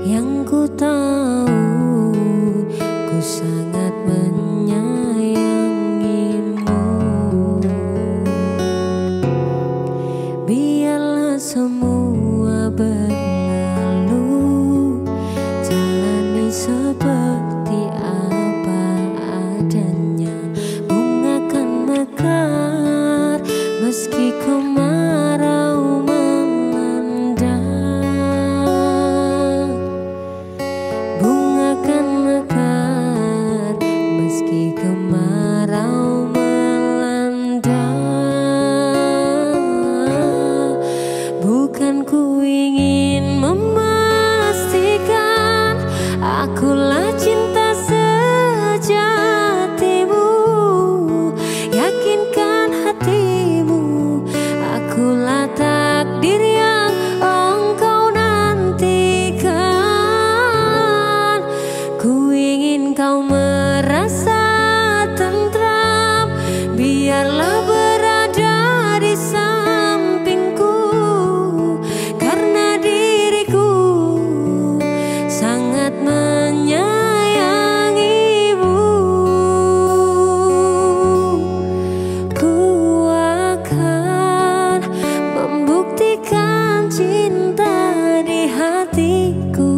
Yang ku tahu, ku sangat menyayangimu. Biarlah semua berlalu, jalani seperti apa adanya. Bunga kan mekar meski kemarau melanda. Bunga kan mekar meski kemarau melanda. Bukan ku ingin memastikan akulah cinta sejatimu. Yakinkan hatimu, akulah takdir yang engkau nantikan. Ku ingin kau merasa tentram, biarlah berada di sampingku, karena diriku sangat menyayangimu. Ku akan membuktikan cinta di hatiku.